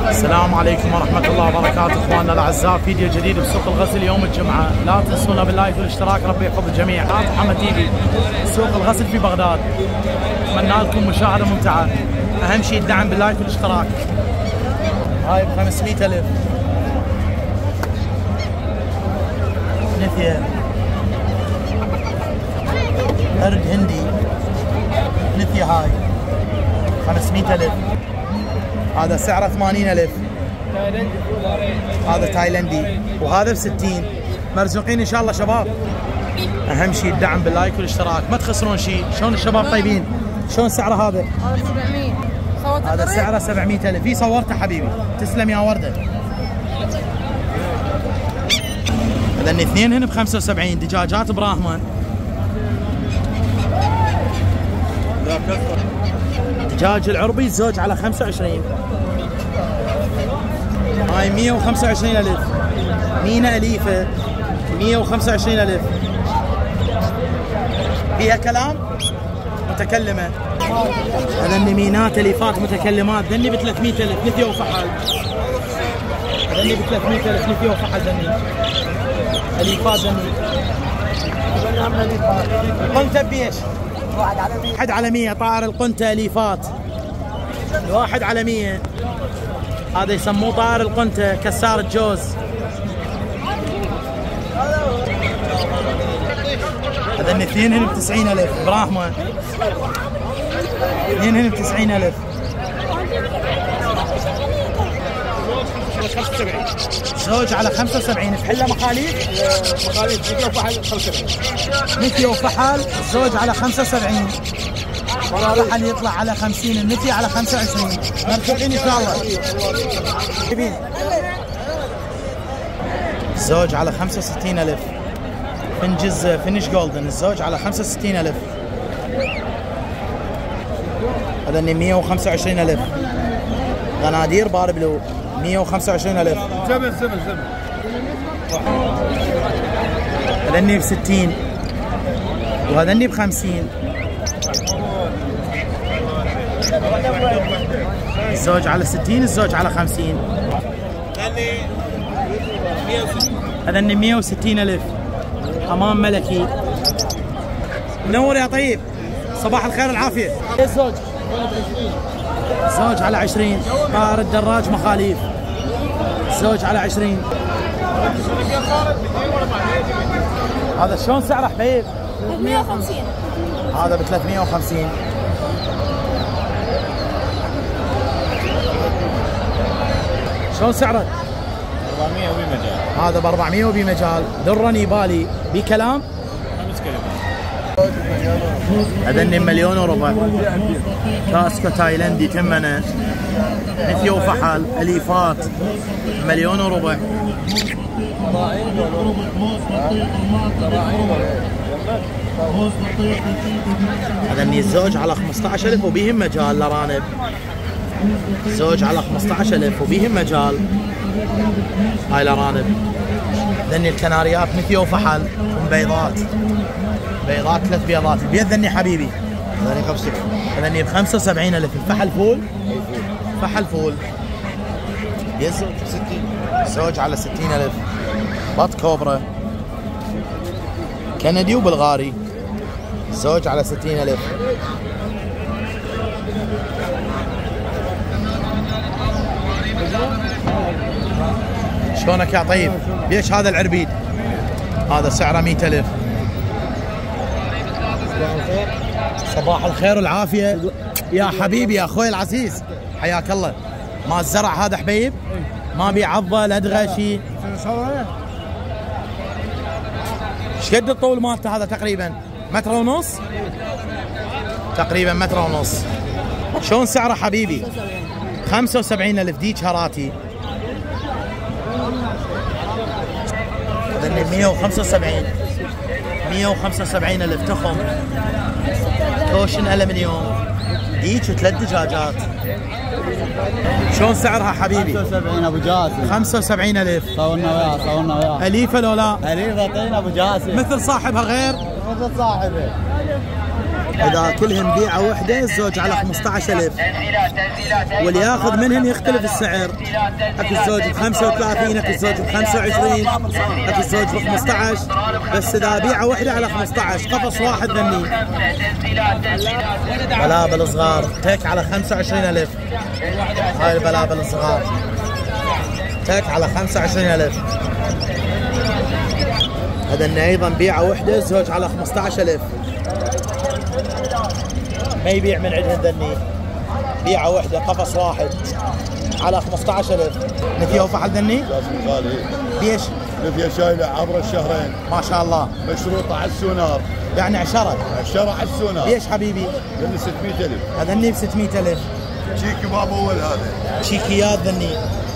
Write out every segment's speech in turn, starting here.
السلام عليكم ورحمة الله وبركاته اخواننا الاعزاء، فيديو جديد بسوق الغزل يوم الجمعة. لا تنسونا باللايك والاشتراك، ربي يحفظ الجميع. محمد تيفي، سوق الغزل في بغداد. اتمنى لكم مشاهدة ممتعة. اهم شيء الدعم باللايك والاشتراك. هاي ب 500,000 نثية قرد هندي، نثية هاي 500,000. هذا سعره 80,000. هذا تايلندي وهذا ب60. مرزوقين ان شاء الله شباب. اهم شيء الدعم باللايك والاشتراك، ما تخسرون شيء. شلون الشباب طيبين؟ شلون سعره هذا؟ هذا 700. هذا سعره 700,000. في صورته حبيبي، تسلم يا ورده. هذن اثنين هن ب 75، دجاجات براهما. دجاج العربي الزوج على 25. هاي 125,000. مينا أليفة 125,000. فيها كلام متكلمة. هذني مينات أليفات متكلمات، ذني ب 300,000 نثية وفحل. ذني ب 300,000 نثية وفحل. ذني أليفات. ذني قنتة بيش؟ واحد على 100. طائر القنتة أليفات، الواحد على 100. هذا يسموه طائر القنتة، كسار الجوز. هذن اثنين هن ب 90,000 براهما. اثنين هن ب 90,000. زوج على 75. فحله مخاليف؟ مخاليف نثية وفحل 75. نثية وفحل الزوج على 75. الفحل يطلع على 50، النثية على 25. مرزقين ان شاء الله. الزوج على 65,000. فنجز فينيش جولدن الزوج على 65,000. هذا 125,000. غنادير بار بلو 125,000. زمن هذني ب 60 وهذني ب 50. الزوج على 60، الزوج على 50. هذني 160,000. حمام ملكي. منور يا طيب، صباح الخير العافية. الزوج الزوج على 20. طائر الدراج مخاليف، الزوج على 20. هذا شلون سعره حبيب؟ 350. هذا ب 350. شلون سعره؟ 400 وبي مجال. هذا ب 400 وبي مجال. درة نيبالي بكلام؟ 5 كلمات. هذني 1,400,000. كاسكو تايلندي تمنه، نثية وفحل أليفات 1,400,000. هذني الزوج على 15,000 وبيهم مجال لرانب. الزوج على 15,000 وبيهم مجال. هاي لرانب. ذني الكناريات نثية وفحل وبيضات. بيضات 3 بيضات. البيض ذني حبيبي. ذني 75. ذني ب 75,000. الفحل فول. فحل فول. يزوج 60. الزوج على 60,000. بط كوبرا كندي وبلغاري. الزوج على 60,000. شلونك يا طيب؟ ليش هذا العربيد؟ هذا سعره 100,000. صباح الخير والعافية يا حبيبي يا اخوي العزيز، حياك الله. ما الزرع هذا حبيب؟ ما بيعضه لدغه شيء. ايش قد الطول مالته هذا؟ تقريبا متر ونص؟ تقريبا متر ونص. شلون سعره حبيبي؟ 75,000. ديك هراتي. هذني 175. 175,000 تخم كوشن ألمنيوم. ديك 3 دجاجات. شلون سعرها حبيبي؟ 75 ابو جاسم. 75,000. صورنا وياه. أليفة لو لا؟ أليفة طين ابو جاسم. مثل صاحبها غير؟ مثل صاحبه. اذا كلهم بيعه وحده الزوج على 15000 واللي ياخذ منهم يختلف السعر. اكو الزوج ب 35 اكو الزوج ب 25 اكو الزوج ب 15 بس اذا بيعه وحده على 15 قفص واحد ذني. بلابل صغار تك على 25000 هاي البلابل الصغار تك على 25000. هذا ايضا بيعه وحده الزوج على 15000 ما يبيع من عندهم ذني بيعه وحده قفص واحد على 15000. نفيه وفحل ذني؟ ليش؟ نفيه شايله عبر الشهرين ما شاء الله مشروطه على السونار يعني عشرة على السونار. ليش حبيبي؟ ذني 600000 هذا ب 600000 شيكي باب اول هذا شيكيات ذني.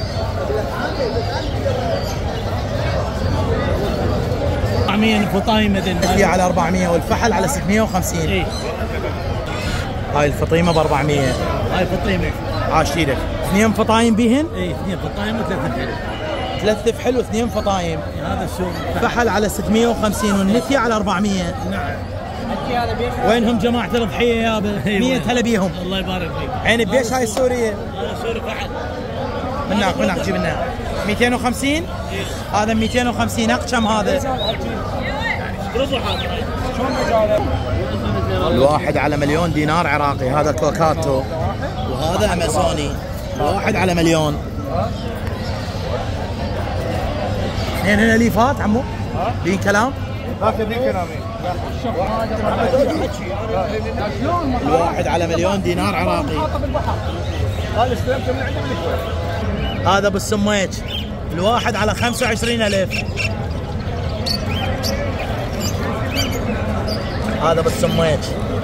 الفطايمه هي على 400 والفحل على 650. اي هاي الفطيمه ب 400. هاي فطيمه عاش ايدك. اثنين فطايم بيهن؟ اي اثنين فطايم وثلاثه فحل. ثلاثة فحل واثنين فطايم. هذا السوق فحل على 650 والنثيه على 400. نعم. وينهم جماعة الأضحية يابا؟ 100 هلا بيهم. الله يبارك فيك. عين بيش هاي السورية؟ هذا سوري فحل. من هناك جيب لنا 250. هذا 250 كم هذا؟ الواحد على مليون دينار عراقي. هذا كوكاتو وهذا امازوني. الواحد على مليون. اثنين هنا ليفات عمو؟ بين كلام؟ الواحد على مليون دينار عراقي. هذا بالسميج الواحد على 25000. هذا بالسميج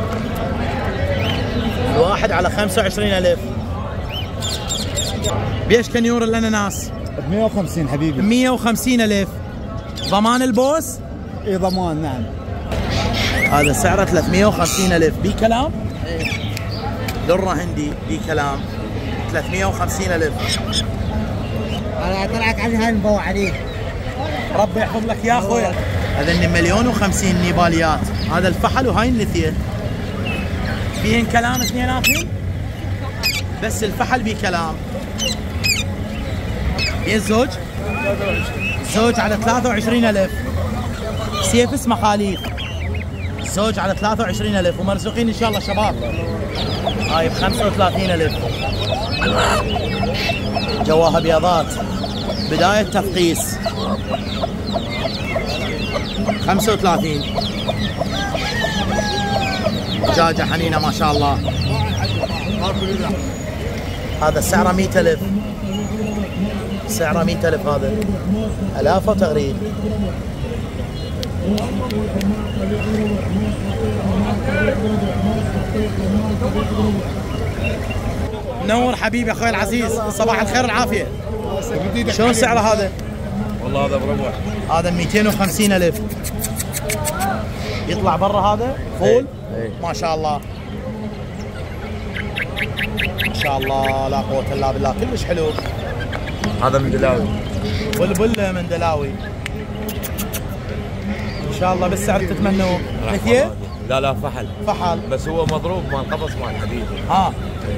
الواحد على 25000. بيش كنيور الاناناس؟ ب 150 حبيبي. 150,000. ضمان البوس؟ اي ضمان نعم. هذا سعره 350,000 بي كلام؟ درة هندي بي كلام 350,000. انا طلعك على هاي نبوع عليك. ربي يحفظ لك يا اخوي. هذا 1,050,000 نيباليات. هذا الفحل وهاي النثيه. فيهن كلام اثنيناتهم؟ بس الفحل بي كلام. بين الزوج؟ الزوج على 23,000. سيف اسمه خليل. الزوج على 23,000 ومرزوقين ان شاء الله شباب. هاي ب 35,000. جواها بياضات بداية تفقيس 35. دجاجة حنينة ما شاء الله. هذا سعره 100,000. سعره 100,000 هذا. آلاف وتغريد. نور حبيبي اخوي العزيز. صباح الخير والعافيه. شلون سعره هذا؟ والله هذا بروح. هذا 250,000. يطلع برا هذا فول. ما شاء الله ما شاء الله لا قوة الا بالله. كلش حلو. هذا من دلاوي. بلبل من دلاوي. ان شاء الله بالسعر تتمنوه. نثيه؟ لا فحل. فحل بس هو مضروب مال قفص مال حديد. ها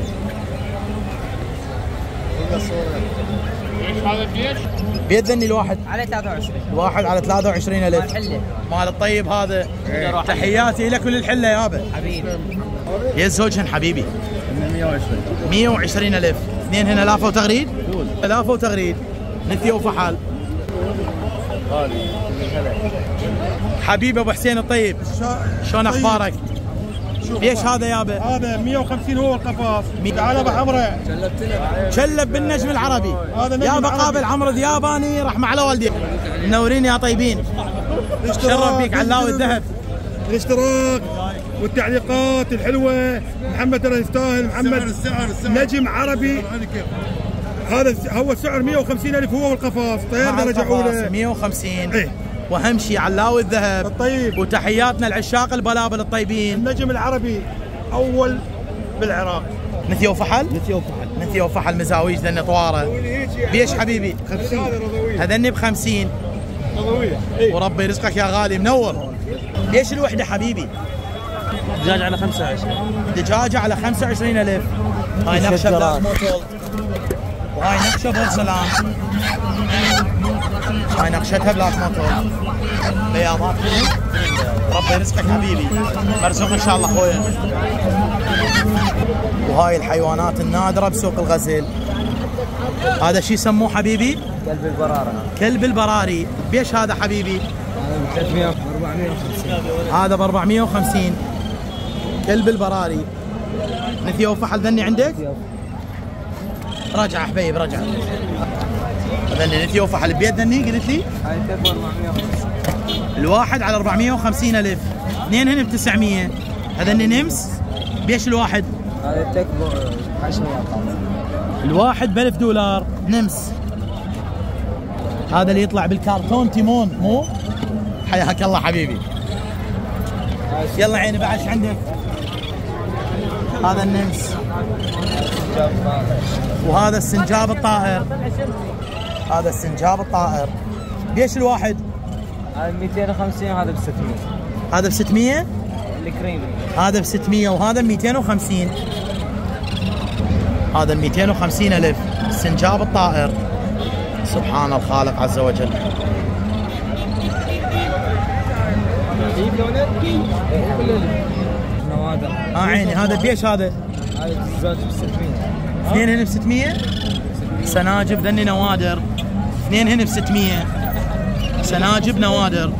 هذا بيش؟ بيدني الواحد على 23. الواحد على 23,000. الحله مال الطيب هذا. تحياتي لك وللحله يابا حبيبي. يا زوجهن حبيبي 120,000. اثنين هنا لافه وتغريد. لافه وتغريد نثيه وفحل. حبيبي ابو حسين الطيب شلون اخبارك؟ ليش هذا يابا؟ هذا 150 هو القفاص. تعال ابو حمره. شلب بالنجم العربي. يابا قابل عمرو دياباني رحمه على والدي. منورين يا طيبين. شرف بيك علاوي الذهب. الاشتراك والتعليقات الحلوه. محمد ترى يستاهل. محمد نجم عربي. هذا هو السعر 150,000 هو والقفاص. طيار درجه اولى 150. ايه. واهم شيء علاوي الذهب الطيب. وتحياتنا العشاق البلابل الطيبين. النجم العربي اول بالعراق. نثيه وفحل؟ نثيه وفحل. نثيه وفحل مزاويج ذن طواره. بيش حبيبي؟ 50. هذني ب 50. نظويه. وربي رزقك يا غالي منور. ليش الوحده حبيبي؟ دجاج على 25. دجاجة على 25,000. هاي نقشة بلاك موتول، وهاي نقشة بورسلان. هاي نقشتها بلاك موتول. بياضات ربي يرزقك حبيبي، مرزوق ان شاء الله اخويا. وهاي الحيوانات النادرة بسوق الغزل. هذا شي يسموه حبيبي؟ كلب البرارة. كلب البراري. بيش هذا حبيبي؟ 300 450. هذا ب 450. كلب البراري. نثيه وفحل ذني عندك؟ رجع حبيب رجع. ذني نثيه وفحل بيد ذني قلت لي؟ هاي تكبر 450. الواحد على 450,000. اثنين هن ب 900. هذني نمس. بيش الواحد؟ هاي تكبر 10 ريال. الواحد $1000 نمس. هذا اللي يطلع بالكرتون تيمون مو؟ حياك الله حبيبي. يلا عيني بعد ايش عندك؟ هذا النمس. وهذا السنجاب الطائر. هذا السنجاب الطائر. بيش الواحد؟ هاي 250 وهذا ب 600. هذا ب 600؟ الكريمي. هذا ب 600 وهذا ب 250. هذا ب 250,000 السنجاب الطائر. سبحان الخالق عز وجل. نوادر. عيني هذا بيش هذا؟ هاي الدجاج ب 600. اثنين هن ب 600. سناجب ذني نوادر. اثنين هن ب 600. سناجب نوادر.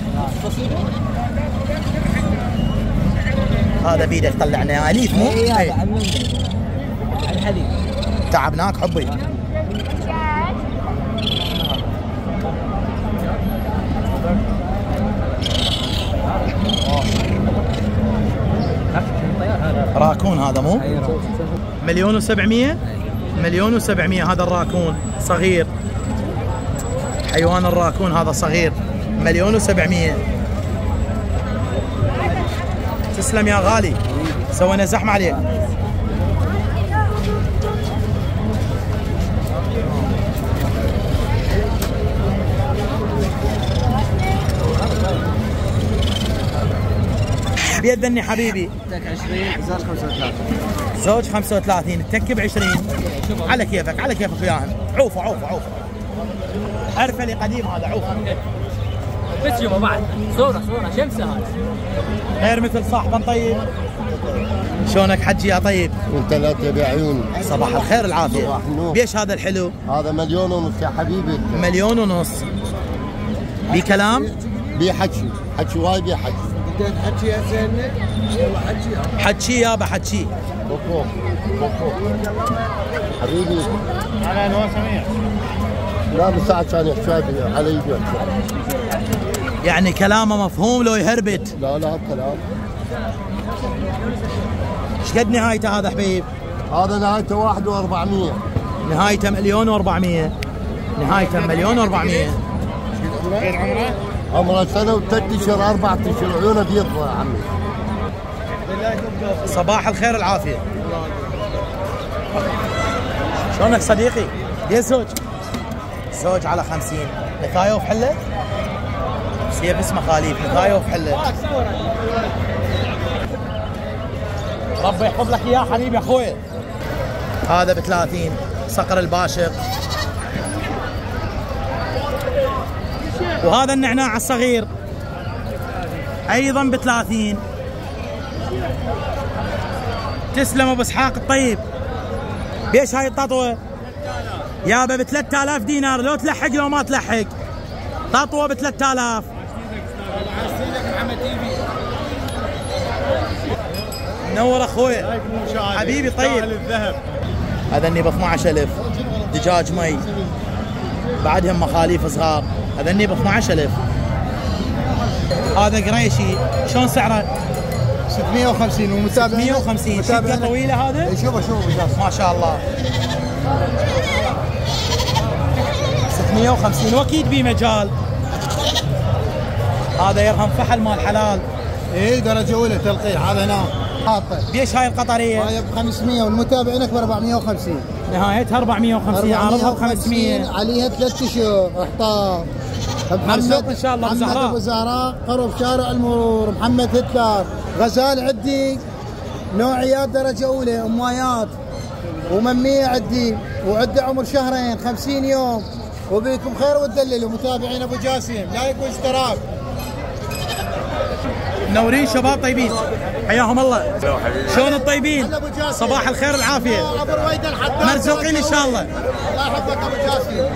هذا بيدك طلعنا اليف مو؟ هذا عن الحليب. تعبناك حبي. راكون هذا مو؟ 1,700,000. 1,700,000 هذا الراكون صغير. حيوان الراكون هذا صغير 1,700,000. تسلم يا غالي، سوينا زحمة عليك. بيدني حبيبي. تك 20 زوج 35. زوج 35 التك ب 20. على كيفك على كيفك وياهم. عوفه عوفه عوفه. ارفلي قديم هذا عوفه. بس يوم بعد صورة شمسة هذا. غير مثل صاحبا طيب. شلونك حجي يا طيب؟ انت لا تبي عيوني. صباح الخير العافية. صباح النور. بيش هذا الحلو؟ هذا 1,500,000 يا حبيبي. 1,500,000. بي كلام؟ بي حكي، حكي وايد بي حكي. بدك حكي يا زينب؟ والله حكي. حكي يابا حكي. كوكو كوكو حبيبي. على انواع سميع. لا من ساعة كان يحكي علي يبيع. يعني كلامه مفهوم لو يهربت. لا كلام. ايش قد نهايته هذا حبيب؟ هذا نهايته 1,400,000. نهايته 1,400,000. نهايته 1,400,000. عمره سنة وثلاث اشهر 4 اشهر عيونه بيض يا عمي. صباح الخير العافية. شلونك صديقي؟ يا زوج. زوج على 50. نثاية وفحلة؟ سيف اسمه خليف. نثاية وفحلة. ربي يحفظ لك اياه حبيبي يا اخوي. هذا ب 30 صقر الباشق. وهذا النعناع الصغير ايضا ب 30. تسلم ابو اسحاق الطيب. بيش هاي التطوه؟ يابا ب 3000 دينار. لو تلحق لو ما تلحق. تطوه ب 3000. منور اخوي حبيبي طيب. هذا اني ب 12,000. دجاج مي بعدهم مخاليف صغار. هذا اني ب 12,000. هذا قريشي شلون سعره؟ 650 ومتابع 150. شقه طويله هذا؟ شوفه ما شاء الله. 650 واكيد بيه مجال. هذا يرهم فحل مال حلال. ايه درجه اولى تلقيح. هذا هنا حاطه. ليش هاي القطريه؟ هاي ب 500 والمتابعينك ب 450. نهايتها 450. عارضها ب 500. عليها 3 اشهر احطاط. مرزوق ان شاء الله محمد ابو بزهراء. زهراء قرب شارع المرور. محمد هتلر غزال عدي نوعيات درجه اولى امايات ومميه عدي وعده عمر شهرين 50 يوم وبيكم خير وتدللوا. متابعين ابو جاسم لايك واشتراك. منورين شباب طيبين حياهم الله. شلون الطيبين؟ صباح الخير العافيه. ابو رويد الحداد مرزوقين ان شاء الله. الله يحفظك ابو جاسم.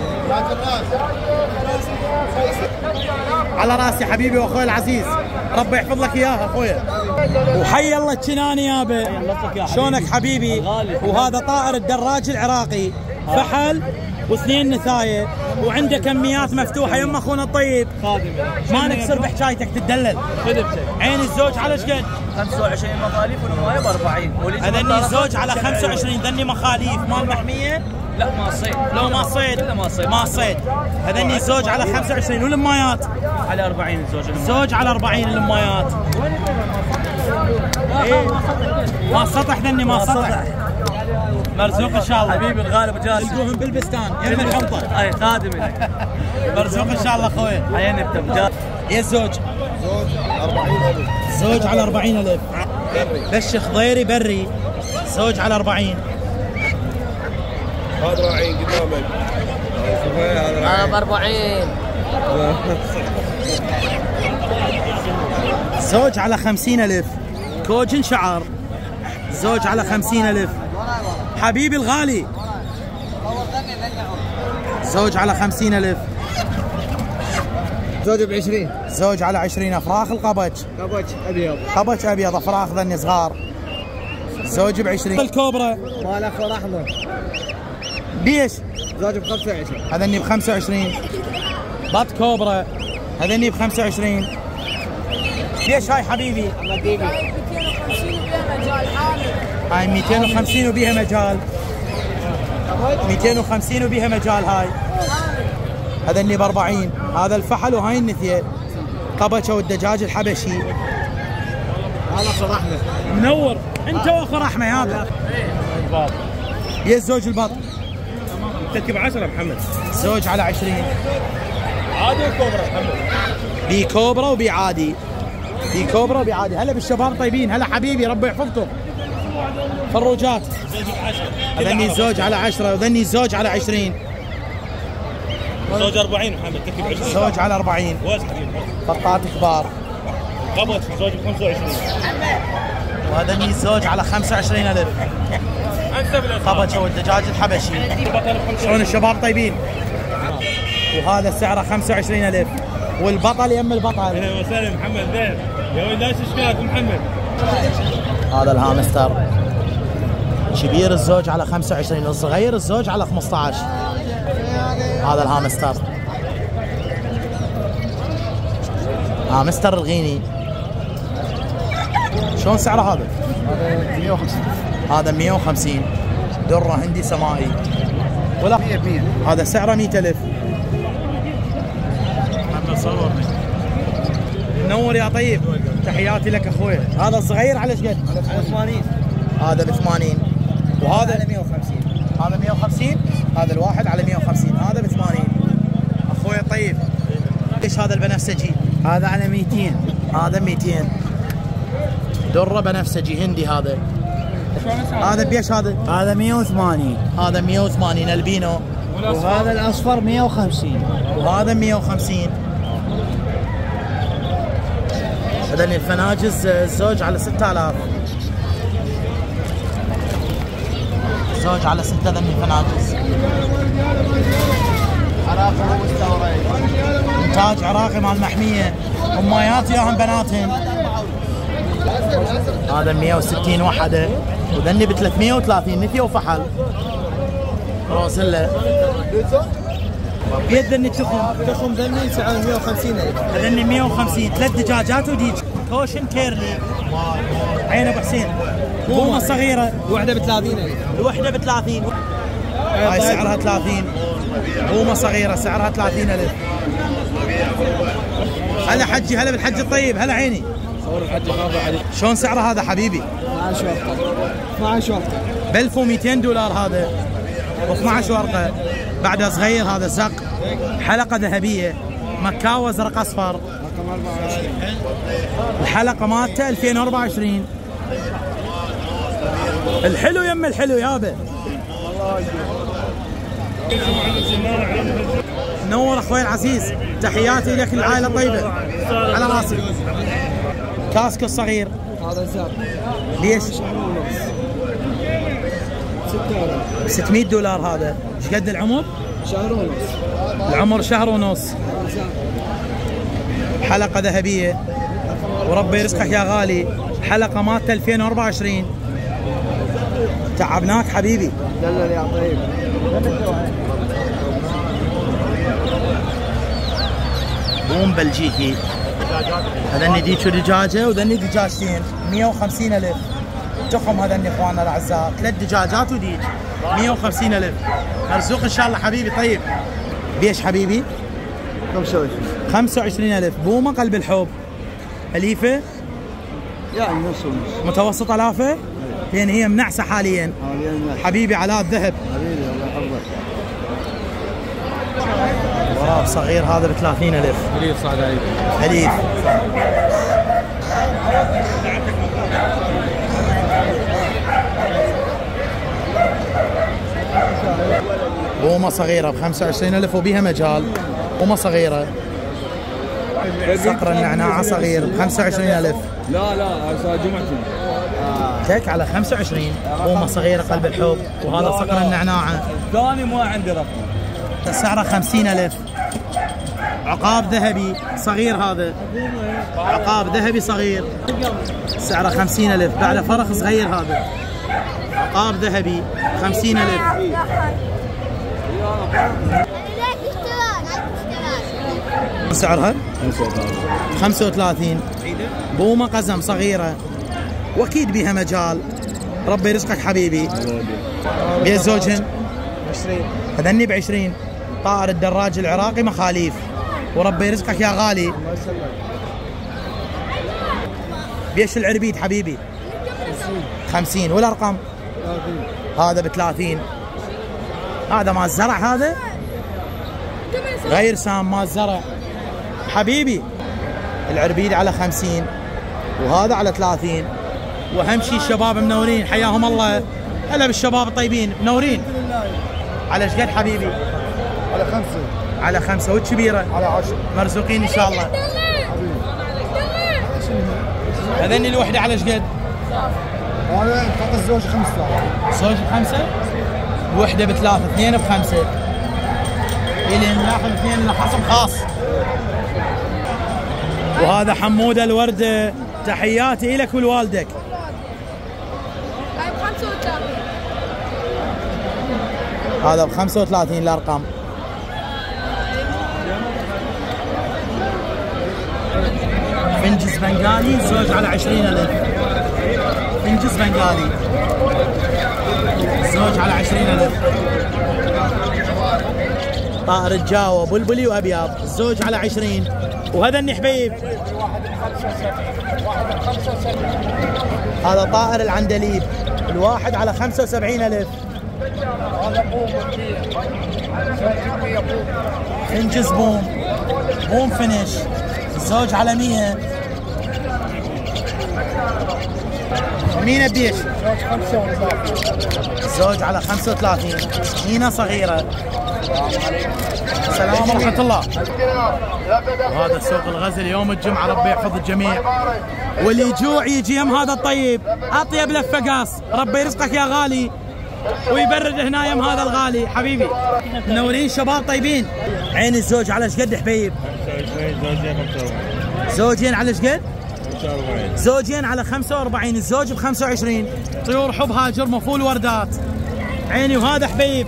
على راسي حبيبي واخوي العزيز، ربي يحفظ لك اياها اخويا. وحي الله الجناني يابا، شلونك حبيبي؟ وهذا طائر الدراج العراقي، فحل واثنين نثايه وعنده كميات مفتوحه. يما اخونا الطيب ما نكسر بحكايتك تدلل. عين الزوج على ايش قد؟ 25 مخاليف والمايه ب 40. هذني الزوج على 25. ذني مخاليف مال محميه؟ لا ما صيد. لو ما صيد؟ لا ما صيد. ما صيد. هذني الزوج على 25 والمايات؟ على 40 الزوج. الزوج على 40 المايات. إيه؟ ما سطح ذني ما سطح. مرزوق ان شاء الله حبيبي الغالي ابو جاسم. تلقوهم بالبستان يم الحنطه. اي خادمي. مرزوق ان شاء الله اخوي. عيني ابو جاسم. يا الزوج؟ زوج على 40,000. بش خضيري بري زوج على 40. هذا راعين قدامك. هذا ب 40. زوج على 50,000. كوجن شعر زوج على 50,000. حبيبي الغالي زوج على 50,000. زوج ب 20. زوج على 20. افراخ القبج. قبج ابيض. قبج ابيض افراخ ذني صغار. زوج ب 20. الكوبرا مال اخضر احمر. بيش؟ زوج ب 25. هذني ب 25. بط كوبرا هذني ب 25. ليش هاي حبيبي؟ 250 وبيها مجال حامل. هاي 250 وبيها مجال. 250 وبيها مجال هاي. هذني ب 40. هذا الفحل وهاي النثيه. قبچه والدجاج الحبشي. هذا اخو رحمه. منور انت واخو رحمه هذا. يا الزوج البط تركب 10 محمد. زوج على 20. عادي الكوبرا محمد. بي كوبرا وبي عادي. بي كوبرا وبي عادي. هلا بالشباب طيبين. هلا حبيبي ربي يحفظكم. فروجات هذني الزوج على 10 وذني الزوج على 20. زوج 40 محمد تركب 20. زوج على 40. واش حبيبي. قطات كبار. قبض زوج ب 25. وهذني الزوج على 25,000. قبچه والدجاج الحبشي. شلون الشباب طيبين؟ وهذا سعره 25,000. والبطل يم البطل. اهلا وسهلا محمد ذيب. يا ولد لا اشكالك محمد. هذا الهامستر كبير الزوج على 25 والصغير الزوج على 15. هذا الهامستر هامستر الغيني. شلون سعره هذا؟ هذا 150. هذا 150. دره هندي سمائي. ولا 100. هذا سعره 100,000. منور يا طيب. تحياتي لك اخوي. هذا الصغير على ايش قد؟ على 80. هذا ب 80. وهذا على 150. هذا 150. هذا الواحد على 150. هذا ب 80. اخوي طيب. ايش هذا البنفسجي؟ هذا على 200. هذا 200. دره بنفسجي هندي هذا. هذا بيش هذا؟ هذا 180. هذا 180 البينو. وهذا الاصفر 150. وهذا 150. هذول الفناجز الزوج على 6000. زوج على 6 ذني الفناجز. عراقي مستورد. انتاج عراقي مال محميه. اميات ياهم بناتهم. هذا 160 وحده وذني ب 330 نثيه وفحل. روزيلا. بيد ذني تخم ذني سعره 150,000. هذني 150. 3 دجاجات وديج. كوشن كيرلي. عين ابو حسين. بومه صغيره. وحده ب 30,000. الوحده ب 30. هاي سعرها 30. بومه صغيره سعرها 30,000. هلا حجي. هلا بالحج الطيب. هلا عيني. صور الحج خاضع عليك. شلون سعره هذا حبيبي؟ 12 ورقه. 12 ورقه. ب 1200 دولار هذا. و 12 ورقه. بعدها صغير هذا زق. حلقه ذهبيه مكاو ازرق اصفر. الحلقه مالته 2024. الحلو يم الحلو يابا. نور اخوي العزيز، تحياتي لك العائله الطيبه على راسي. كاسكو الصغير هذا زاد ليش؟ 600 $. هذا ايش قد العمر؟ شهر ونص. العمر شهر ونص. حلقه ذهبيه وربي يرزقك يا غالي. حلقه مالته 2024. تعبناك حبيبي. دلل يا طيب. بوم بلجيكي. هذني ديكو دجاجه وذني دجاجتين 150,000 تخم. هذني اخواننا الاعزاء 3 دجاجات وديك 150,000. مرزوق ان شاء الله حبيبي. طيب بيش حبيبي؟ 25,000. بومه قلب الحب. اليفه؟ يعني نص ونص. متوسط الافه؟ لان هي منعسه حاليا. حبيبي علاء الذهب. حبيبي الله يحفظك. غراب صغير هذا ب 30,000. اليف صعد عليك. اليف. بومه صغيره ب 25,000 وبيها مجال. بومه صغيره. صقر النعناع صغير ب 25,000. لا صار جمعتي. تك على 25. بومه صغيره قلب الحب. وهذا صقر النعناع ثاني ما عندي رقم. سعره 50,000. عقاب ذهبي صغير هذا. عقاب ذهبي صغير سعره 50,000. بعد فرخ صغير هذا. عقاب ذهبي 50,000. سعرها 35. بومه قزم صغيره واكيد بيها مجال. ربي يرزقك حبيبي. بيها زوجهن 20. هذني ب20. طائر الدراج العراقي مخاليف. وربي يرزقك يا غالي. بيش العربيد حبيبي؟ 50. والارقام؟ هذا ب30. هذا مال الزرع. هذا غير سام مال الزرع حبيبي. العربيد على 50 وهذا على 30. واهم شيء الشباب منورين حياهم الله. هلا بالشباب الطيبين منورين. على ايش قد حبيبي؟ على 5. على 5. والكبيره؟ على 10. مرزوقين ان شاء الله. هذني الوحده على ايش قد؟ هذا فقط الزوج 5. زوج ب5. الوحده ب3. 2 ب5. الين ناخذ 2 اللي حصل خاص. وهذا حموده الورده. تحياتي لك ولوالدك. هذا ب35 الارقام. فنجز بنغالي زوج على 20,000. فنجز بنغالي زوج على 20,000. طائر الجاوة بلبلي وابيض الزوج على 20. وهذا النحبيب هذا طائر العندليب الواحد على 75,000. فنجز بوم فينش الزوج على 100. مين بيش؟ الزوج على 35. مينا صغيرة. السلام ورحمة الله. وهذا سوق الغزل يوم الجمعة. ربي يحفظ الجميع. واللي يجوع يجي يم هذا الطيب. أطيب لفة قاص. ربي يرزقك يا غالي ويبرد هنا يم هذا الغالي حبيبي. منورين شباب طيبين. عين الزوج على ايش قد حبيب؟ زوجين على ايش قد؟ زوجين على 45. الزوج ب 25. طيور حب هاجر مفول وردات عيني. وهذا حبيب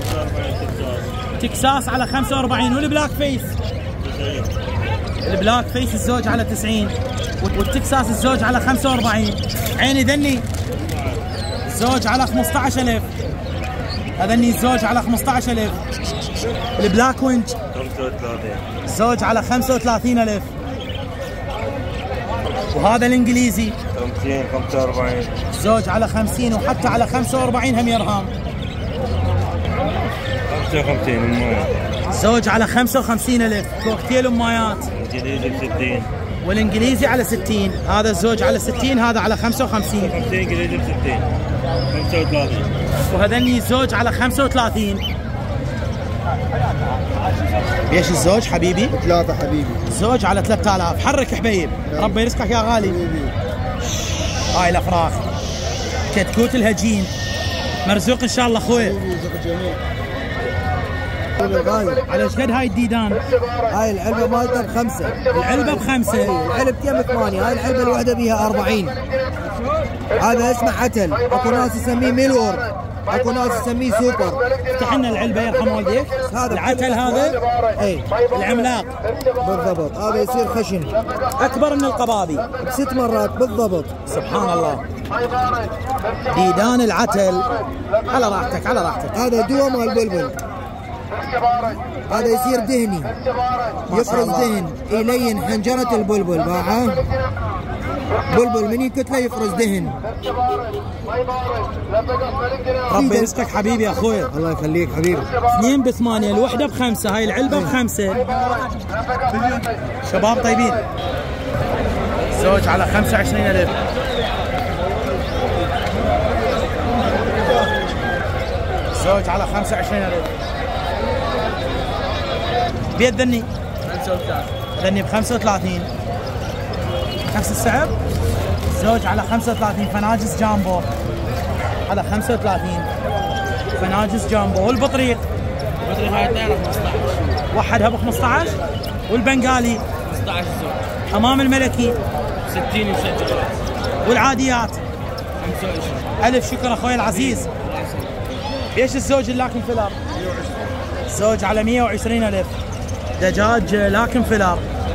تكساس على 45. والبلاك فيس؟ البلاك فيس الزوج على 90. والتكساس الزوج على 45. عيني ذني الزوج على 15,000. هذني الزوج على 15,000. البلاك وينج 35. الزوج على 35,000. وهذا الانجليزي 50 45. الزوج على 50 وحتى على 45 هم يرهام. 55 أمايات. زوج على 55,000. كوكتيل أمايات. الإنجليزي ب 60. والإنجليزي على 60. هذا الزوج على 60، هذا على 55. 50 إنجليزي ب 60. 35. وهذني زوج على 35. ايش الزوج حبيبي؟ 3 حبيبي. زوج على 3000. حرك حبيب، ربي يرزقك يا غالي. هاي الافراخ كتكوت الهجين، مرزوق ان شاء الله اخوي. على ايش قد هاي الديدان؟ هاي العلبة مالتها ب5. العلبة ب5. العلبتين ب8. هاي العلبة الواحدة بيها 40. هذا اسمه عتل، اكو ناس يسميه ميلور، اكو ناس يسميه سوبر. افتح لنا العلبة يرحم والديك. هذا العتل هذا اي العملاق بالضبط، هذا يصير خشن اكبر من القبابي ب6 مرات بالضبط. سبحان الله. ديدان العتل على راحتك على راحتك. هذا دوا مال بلبل، هذا يصير دهني، يفرز دهن يلين حنجرة البلبل. باعه بلبل من يكتله يفرز دهن. ربي يرزقك حبيبي يا اخوي. الله يخليك حبيبي. 2 ب8، الوحدة ب5، هاي العلبة ب5. شباب طيبين. زوج على 25,000. زوج على 25,000. بيد ذني ذني ب35. نفس السعر. زوج على 35. فناجس جامبو على 35. فناجس جامبو. والبطريق هاي الطيارة 15. وحدها ب 15. والبنغالي 15 زوج. امام الملكي 60 وشد. والعاديات 25. الف شكر اخوي العزيز. ايش الزوج اللاكن فيلر؟ زوج على 120,000. دجاج لاكن فيلر.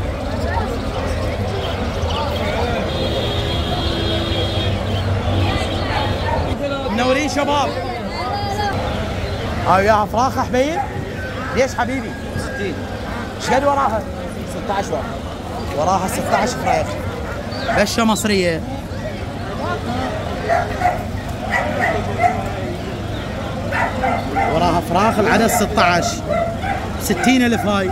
منورين شباب. هاي وياها فراخ حبيب. ليش حبيبي؟ 60. ايش قد وراها؟ 16 واحد. وراها 16 فراخ. بشه مصريه. وراها فراخ العدد 16. 60,000 هاي.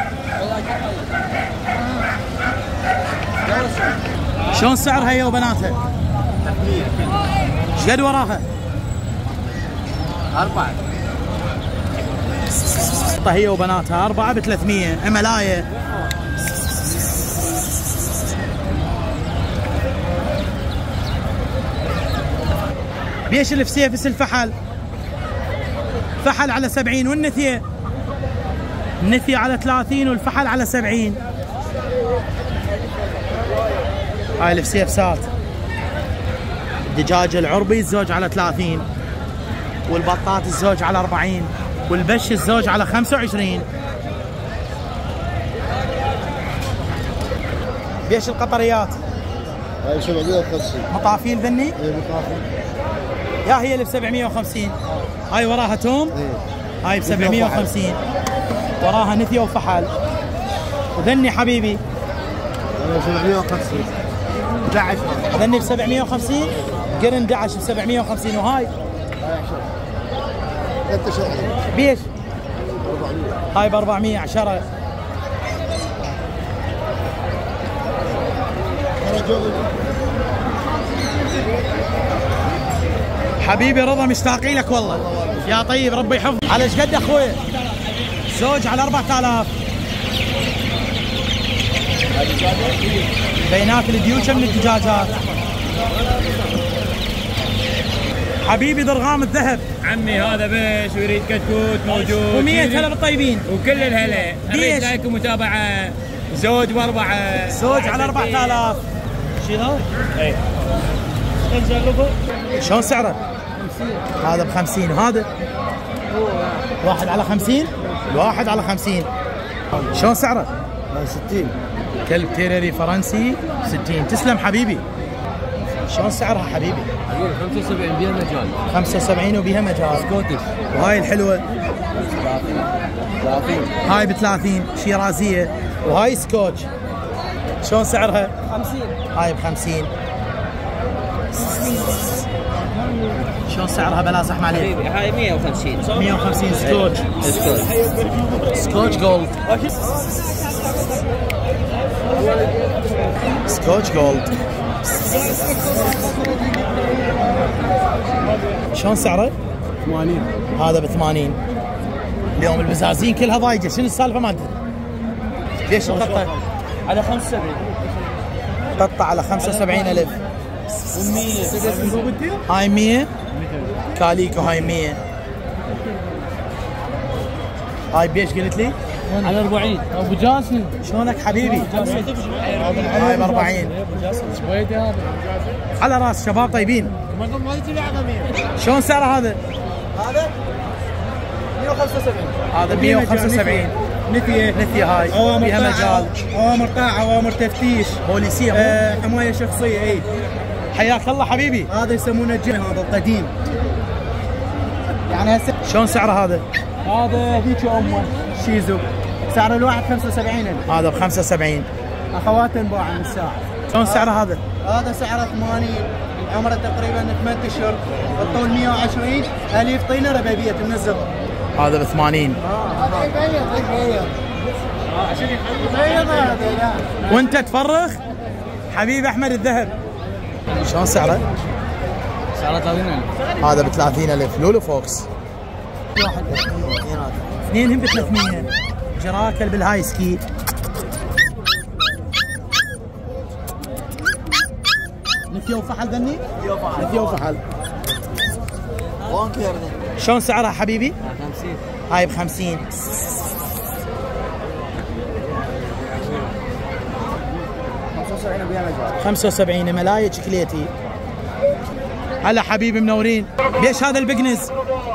شلون سعرها هي وبناتها؟ ايش قد وراها؟ 4. هي وبناتها 4 ب 300. عملايه. بيش الفسيفس الفحل. فحل على 70. والنثيه النثيه على 30 والفحل على 70. هاي الفسيفسات. الدجاج العربي الزوج على 30. والبطات الزوج على 40. والبش الزوج على 25. بيش القطريات. هاي 750. مطافيل ذني. اي مطافي. يا هي اللي ب 750. هاي وراها توم. هاي ب 750. وراها نثيه وفحل. وذني حبيبي. هاي 750. 11. ذني ب 750. قرن دعش ب 750. وهاي انت شهر. بيش؟ 400. هاي ب 400. 10. حبيبي رضا مشتاقين لك والله يا طيب. ربي يحفظك. على ايش قد اخوي؟ زوج على 4000. بينات الديوشه من الدجاجات. حبيبي ضرغام الذهب. عمي هذا بيش ويريد كتكوت موجود. و100 هلا بالطيبين. وكل الهلا. بيش؟ لايك ومتابعة. زوج ب4. زوج على 4000. شي ذا؟ اي. شلون سعره؟ 50. هذا ب50 وهذا؟ واحد على 50؟ الواحد على 50. شلون سعره؟ هاي 60. كلب تيريري فرنسي 60. تسلم حبيبي. شلون سعرها حبيبي؟ 75 بيها مجال. 75 وبيها مجال. سكوتش. وهاي الحلوه 30. هاي ب30 شيرازيه. وهاي سكوتش. شلون سعرها؟ 50. هاي ب50. شلون سعرها بلا زحمه عليك؟ هاي 150. 150 سكوتش. سكوتش جولد. سكوتش جولد. شلون سعره؟ 80. هذا ب 80. اليوم البزازين كلها ضايجه، شنو السالفه ما ادري. ليش القطه؟ على 75. قطه على 75,000. هاي 100 كاليكو، هاي 100. هاي بيش قلت لي؟ على 40. ابو جاسم شلونك حبيبي؟ هاي ب 40. سويدي هذا على راس شباب طيبين. شلون سعره هذا؟ هذا 175. هذا 175. نثيه هاي اوامر فيها مجال. اوامر طاعه، اوامر تفتيش، بوليسيه. حمايه شخصيه. اي حياك الله حبيبي. هذا يسمونه الجن، هذا القديم. يعني هسه شلون سعره هذا؟ هذا ذيك امه شيزو، سعر الواحد 75,000. هذا ب 75. اخواته انباع من الساعه. شلون سعره هذا؟ هذا سعره 80، عمره تقريبا 8 اشهر، الطول 120 اليف، طينه ربابيه تنزل. هذا ب 80. وانت تفرخ حبيبي احمد الذهب. شلون سعره؟ سعره 30,000. هذا ب 30,000 لولو فوكس. اثنين هم ب 300. جراكل بالهاي سكي. نثيه وفحل ذني؟ نثيه وفحل. شلون سعرها حبيبي؟ 50. هاي ب 50. 75 ملاية شكليتي. هلا حبيبي منورين. ليش هذا البقنز؟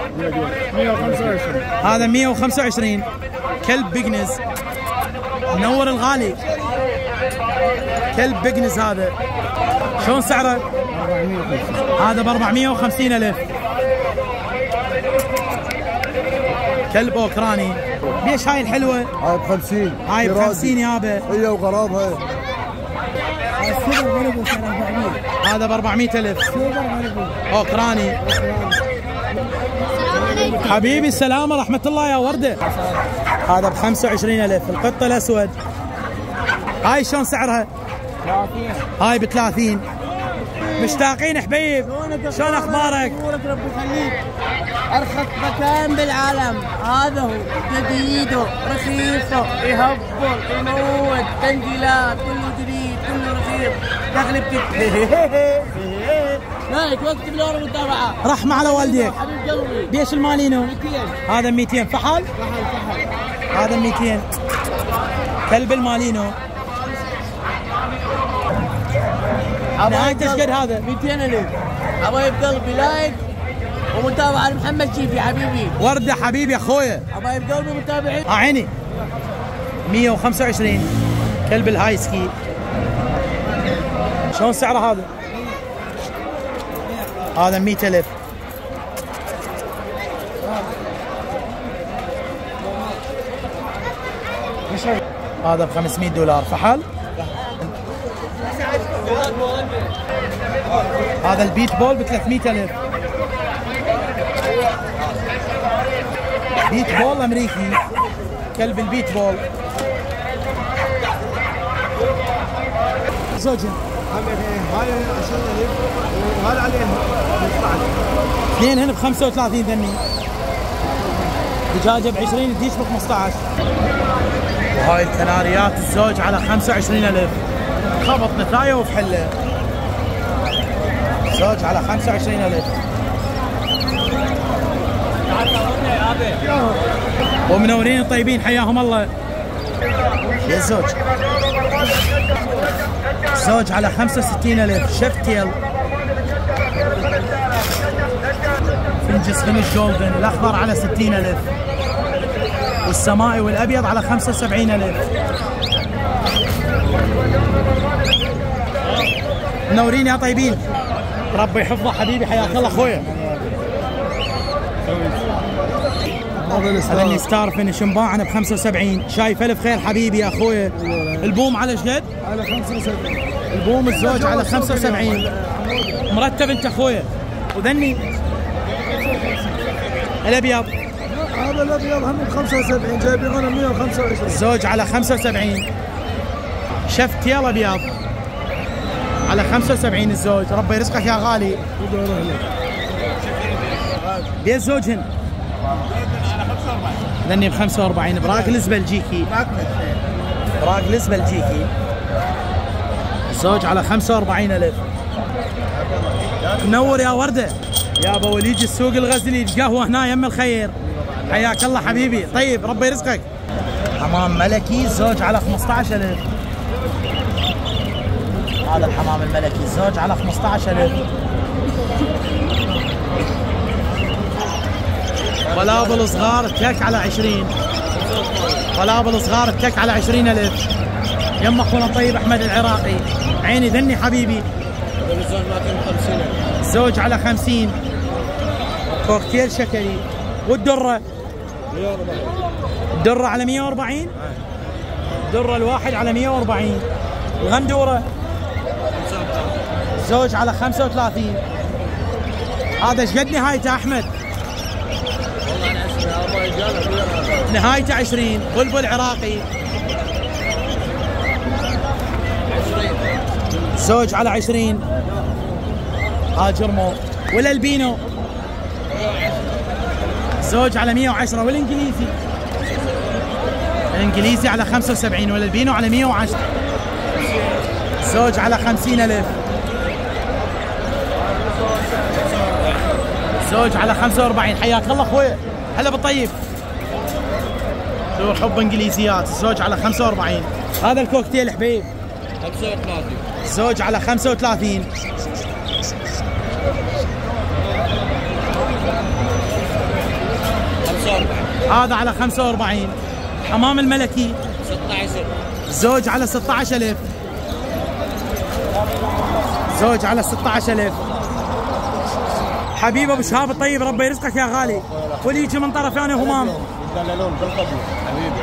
125. هذا 125 كلب بقنز منور الغالي. كلب بقنز هذا. شلون سعره؟ هذا ب 450,000. كلب اوكراني. ليش هاي الحلوه؟ هاي ب 50. هاي ب 50 يابا. هي وغرابها. هذا ب 400,000. اوكراني. حبيبي السلامة رحمة الله يا وردة. هذا ب 25,000 القطة الأسود. هاي شلون سعرها؟ 30. هاي ب 30. مشتاقين حبيب، شلون أخبارك؟ ربي يخليك. ارخص مكان بالعالم هذا هو، جديده رخيصه، يهبل يموت، تنجيلات، كله جديد كله رخيص، دخل نايك واكتب له المتابعه. رحمة على والديك. حبيب قلبي. بيش المالينو؟ 200. هذا 200 فحل؟ هذا 200. كلب المالينو. نهايته ايش قد هذا؟ 200,000. حبايب قلبي لايك ومتابعة لمحمد شيفي حبيبي. وردة حبيبي اخويا. حبايب قلبي متابعين. عيني. 125 كلب الهاي سكي. شلون سعره هذا؟ هذا 100,000. هذا ب 500 دولار فحل. هذا البيت بول ب 300,000. بيت بول امريكي. كلب البيت بول. زوجها هاي 20,000 وهذا عليها 15. اثنين هنا ب 35 ذني. دجاجه ب 20 تديش ب 15. وهاي الكناريات الزوج على 25,000. خبط نثايه وفحله. زوج على 25,000. ومنورين طيبين حياهم الله. يا الزوج. زوج على 65,000 شيف تيل. فنجس فينش جولدن الاخضر على 60,000. والسمائي والابيض على 75,000. منورين يا طيبين. ربي يحفظه حبيبي حياك الله اخويا. هذا الستار فينش مباعنا ب 75. شايف الف خير حبيبي يا اخويا. البوم على ايش قد؟ على 75. البوم الزوج على 75. مرتب انت اخويا. وذني الابيض هذا الابيض هم 75 جايبين انا 125. الزوج على 75. شفتي الابيض على 75 الزوج. ربي يرزقك يا غالي. بيت زوجهن ذني ب 45. براغلز بلجيكي. براغلز بلجيكي. الزوج على 45,000. منور يا ورده يا ابو وليد السوق الغزلي. القهوه هنا يم الخير. حياك الله حبيبي. طيب ربي يرزقك. حمام ملكي الزوج على 15,000. هذا الحمام الملكي الزوج على 15,000. بلابل صغار تك على 20. بلابل صغار تك على 20,000. يم اخونا الطيب احمد العراقي. عيني ذني حبيبي. الزوج على 50. كوكتيل شكلي. والدره الدره على 140. الدره الواحد على 140. الغندوره الزوج على 35. هذا ايش قد نهايته احمد؟ نهايته 20. بلبل عراقي الزوج على 20. هاجرمو. والالبينو الزوج على 110. والانجليزي الانجليزي على 75. والالبينو على 110. الزوج على 50,000. الزوج على 45. حياك الله اخويا. هلا بالطيب. دور حب انجليزيات. الزوج على 45. هذا الكوكتيل حبيب 35. الزوج على 35. هذا على 45. حمام الملكي 16. الزوج على 16,000. زوج على 16,000. حبيب ابو شهاب الطيب ربي يرزقك يا غالي. واللي يجي من طرف ثاني همام. يدللون بالقبله حبيبي.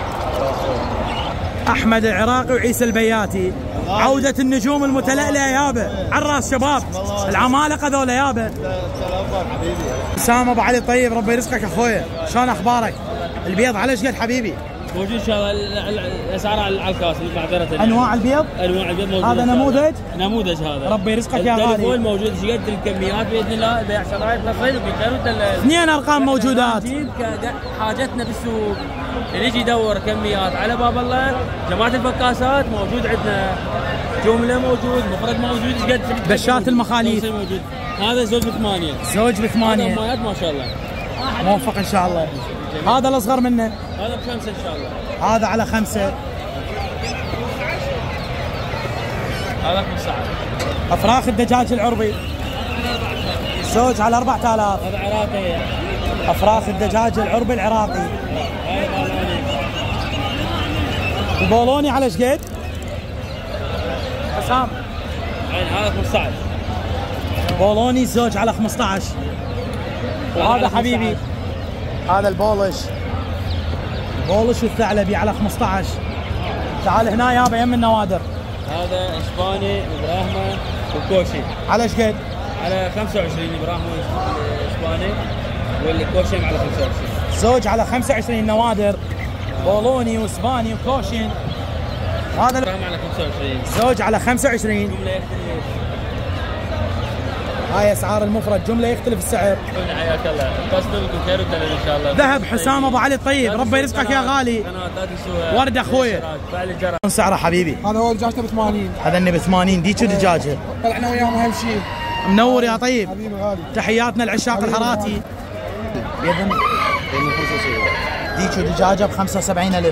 احمد العراقي وعيسى البياتي. عودة النجوم المتلألئة يابا. عالراس شباب. العمالقة ذولا يابا. اسامه ابو علي طيب ربي يرزقك اخويا. شلون اخبارك؟ البيض على ايش قد حبيبي؟ موجود ان شاء الله الاسعار على الكاس معذره. انواع البيض؟ انواع البيض موجود. هذا نموذج؟ نموذج هذا. ربي يرزقك يا غالي. التليفون موجود ايش قد الكميات باذن الله. بيع شرايط نصيد بخير. 2 ارقام موجودات. حاجتنا بالسوق اللي يجي يدور كميات على باب الله. جماعه الفكاسات موجود عندنا. جمله موجود. مفرد موجود. ايش قد بشات المخاليف موجود. هذا زوج ب8. زوج ب8. هذا ما شاء الله. موفق ان شاء الله. هذا الاصغر منه. هذا ب5 ان شاء الله. هذا على 5. هذا ب9. افراخ الدجاج العربي زوج على 4000. هذا عراقي. افراخ الدجاج العربي العراقي. البولوني على ايش قد؟ حسام عين هذا 15. بولوني الزوج على 15. وهذا حبيبي هذا البولش. بولش والثعلبي على 15. تعال هنا يابا يم النوادر. هذا اسباني ابراهيم وكوشي على ايش قد؟ على 25. ابراهيم اسباني والكوشي على 25. زوج على 25 نوادر. بولوني واسباني وكوشن. هذا ابراهيم على 25. زوج على 25. جمله يختلف. هاي اسعار المفرد جمله يختلف السعر. حياك الله. اتصلوا بكم خير ودلل ان شاء الله. ذهب حسام ابو علي الطيب ربي يرزقك يا غالي. ورد اخويا. فعل الجرس. شلون سعره حبيبي؟ هذا هو دجاجته ب 80. هذا ب 80. ديك دجاجه. طلعنا وياهم اهم شيء. منور يا طيب. حبيبي غالي. تحياتنا العشاق الحراتي. باذن ديك دجاجه ب 75,000.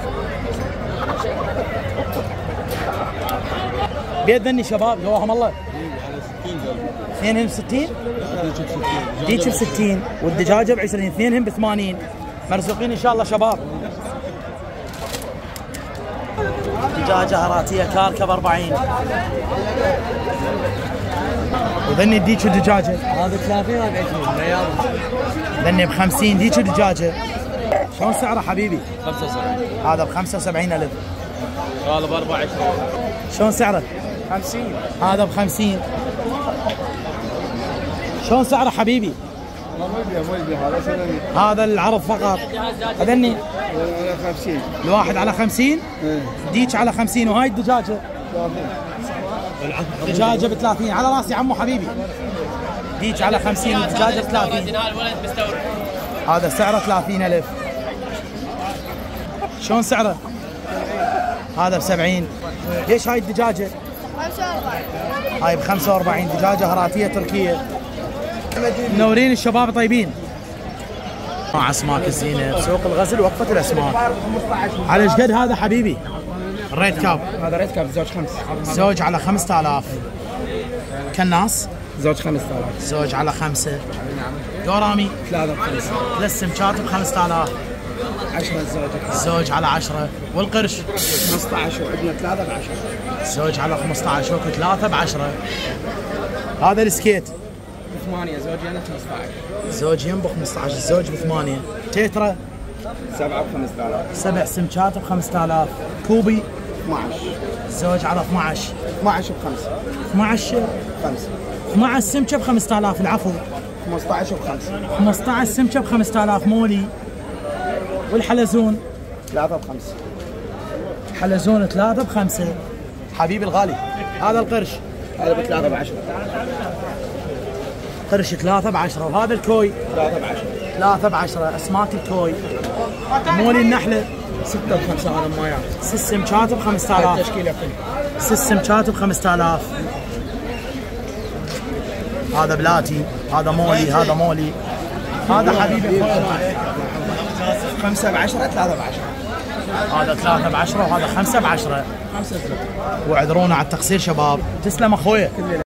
بيدني شباب جواهم الله. 2 ب60. ديك ب60 والدجاجه ب20. 2 ب 80. مرزوقين ان شاء الله شباب. دجاجه هراتيه كاركه ب 40. وذني ديك الدجاجه هذا 30 هذا 20 ريال. ذني ب 50. ديك الدجاجه شلون سعره حبيبي؟ 75. هذا ب 75,000. هذا ب 24. شلون سعره؟ 50. هذا ب 50. شلون سعره حبيبي؟ هذا العرض فقط. اذني 50 الواحد على 50. ديك على 50. وهاي الدجاجه دجاجه ب 30 على راسي عمو حبيبي. ديك على 50 والدجاجه ب 30. هذا سعره 30,000. شلون سعره؟ هذا ب 70. ليش هاي الدجاجه؟ 45. هاي ب 45 دجاجه هراتيه تركيه. منورين الشباب طيبين. مع اسماك الزينه بسوق الغزل وقفه الاسماك. على ايش قد هذا حبيبي؟ الريد كاب. هذا ريت كاب زوج 5. زوج على 5000. كالناس زوج 5000. زوج على 5. دورامي 3 ب 5. 3 سمكات ب 5000. 10 الزوج. زوج على 10. والقرش 15 وعندنا 3 ب 10. زوج على 15 وك 3 ب 10. هذا السكيت 8 زوجين 15. زوجين ب 15. الزوج ب 8. تيترا 7 ب 5000. 7 سمكات ب 5000. كوبي 12. زوج على 12. 12 ب 5. 12 5. 12 سمكه ب 5000. العفو 15 ب 5. 15 سمكه ب 5000 مولي. والحلزون 3 ب 5. حلزون 3 ب 5. حبيبي الغالي هذا القرش هذا ب 3 ب 10. قرش 3 ب 10. وهذا الكوي 3 ب 10. 3 ب 10. اسماك الكوي. مولي النحله 6 ب 5. هذا مايات 6 سمكات ب 5000. تشكيله كل 6 سمكات ب 5000. هذا بلاتي. هذا مولي. هذا مولي. هذا حبيبي 5 ب 10. 3 ب 10. هذا 3 ب 10 وهذا 5 ب 10. واعذرونا على التقصير شباب. تسلم اخويا.